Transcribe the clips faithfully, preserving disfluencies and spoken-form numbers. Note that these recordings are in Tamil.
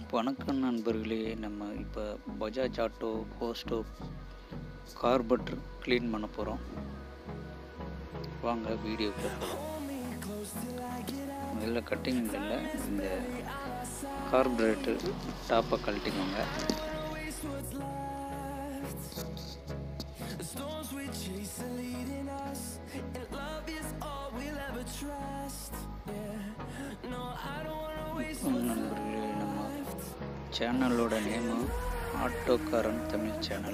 வணக்கம் நண்பர்களே, நம்ம இப்போ Bajaj auto four stroke carburettor clean பண்ண போகிறோம். வாங்க வீடியோக்குள்ள போகலாம். முதல்ல கட்டிங் இல்லை, இந்த கார்பரேட்டர் டாப்பை கழட்டிக்கோங்க. நண்பர்களே, நம்ம சேனலோட நேமு ஆட்டோகாரன் தமிழ் சேனல்.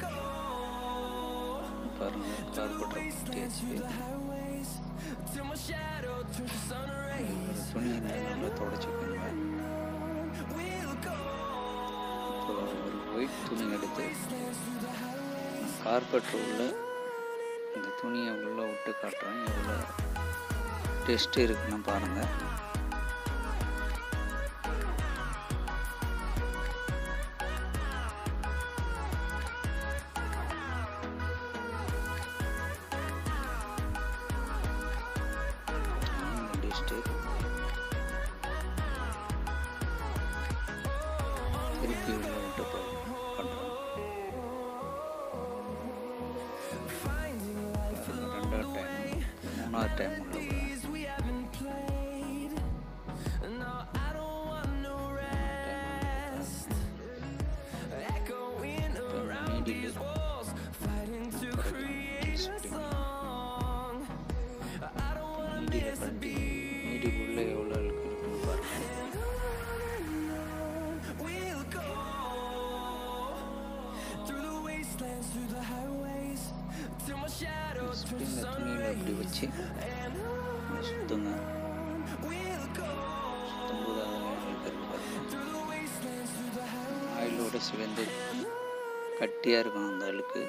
பாருங்கள், கார்பரேட்டர் துணி நல்லா தொடச்சிக்கோங்க. இப்போ ஒரு ஒயிட் துணி எடுத்து கார்பரேட்டர் உள்ள இந்த துணியை உள்ளே விட்டு காட்டுறேன். எவ்வளோ டெஸ்ட் இருக்குன்னு பாருங்கள். திருப்பி உள்ள விட்டு பண்ணுறோம். ரெண்டாவது டைம், மூணாவது டைம் உள்ள நீடிக்குள்ளே எவ்வளோ இருக்குன்னு பாருங்கள். இந்த துணியில் அப்படி வச்சு சுத்துங்க. சுத்தும்போது ஆயிலோட சிவந்து கட்டியாக இருக்கும் அந்த அழுக்கு.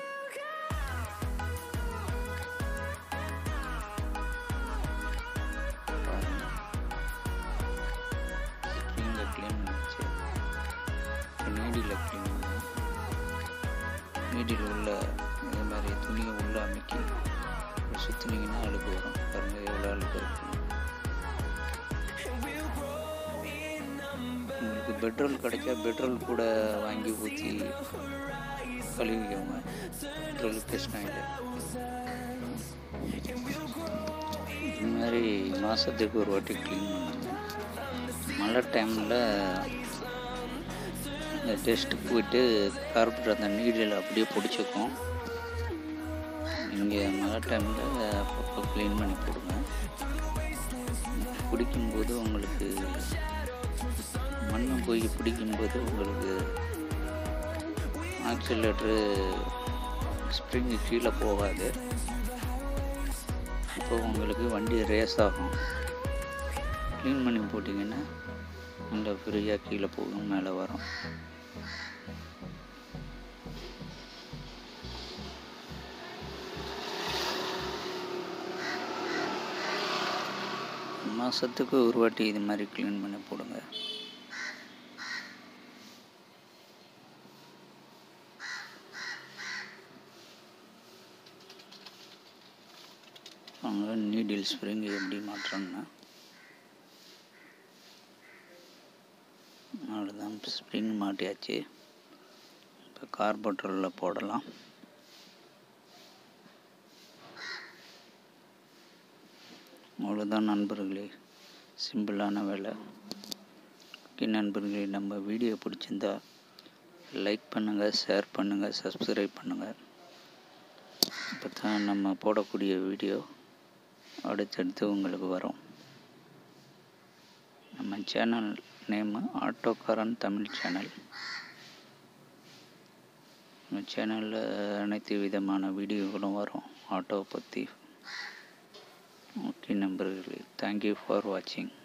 ஸ்ப்ரிங்கை க்ளீன் பண்ணிச்சு, நீடியில் க்ளீன் பண்ணணும். நீடியில் உள்ள இதே மாதிரி துணியை உள்ளே அமைக்கி சுற்றினீங்கன்னா அழுக்கு வரும். பாருங்கள் எவ்வளோ அழுக்கு இருக்கும். உங்களுக்கு பெட்ரோல் கிடைச்சா பெட்ரோல் கூட வாங்கி ஊற்றி கழுவிக்கோங்க. பெட்ரோல் பிரச்சனை இல்லை. இது மாதிரி மாதத்துக்கு ஒரு வாட்டி க்ளீன் பண்ணுங்க. மழை டைமில் இந்த டெஸ்ட்டுக்கு போயிட்டு கார்பரேட்டர் அந்த நீடில் அப்படியே பிடிச்சிக்கும். இங்கே மழை டைமில் அப்பப்போ க்ளீன் பண்ணி போடுங்க. பிடிக்கும்போது உங்களுக்கு மண் போய் பிடிக்கும்போது உங்களுக்கு ஆக்சிலேட்டரு ஸ்ப்ரிங்கு கீழே போகாது. இப்போ உங்களுக்கு வண்டி ரேஸ் ஆகும். க்ளீன் பண்ணி போட்டிங்கன்னா நல்லா ஃப்ரீயாக கீழே போகும், மேலே வரும். மாதத்துக்கு ஒரு வாட்டி இது மாதிரி க்ளீன் பண்ணி போடுங்க. அவங்க நீடில் ஸ்ப்ரிங் எப்படி மாற்றோன்னா அவ்வளோதான். ஸ்ப்ரிங் மாட்டியாச்சு. இப்போ கார்பரேட்டரில் போடலாம். அவ்வளோதான் நண்பர்களே, சிம்பிளான வேலை. ஓகே நண்பர்களே, நம்ம வீடியோ பிடிச்சிருந்தா லைக் பண்ணுங்கள், ஷேர் பண்ணுங்கள், சப்ஸ்கிரைப் பண்ணுங்கள். இப்போ தான் நம்ம போடக்கூடிய வீடியோ அடுத்தடுத்து உங்களுக்கு வரும். நம்ம சேனல் நேமு ஆட்டோகாரன் தமிழ் சேனல். நம்ம சேனலில் அனைத்து விதமான வீடியோகளும் வரும் ஆட்டோவை பற்றி. ஓகே நண்பர்களே, தேங்க்யூ ஃபார் வாட்சிங்.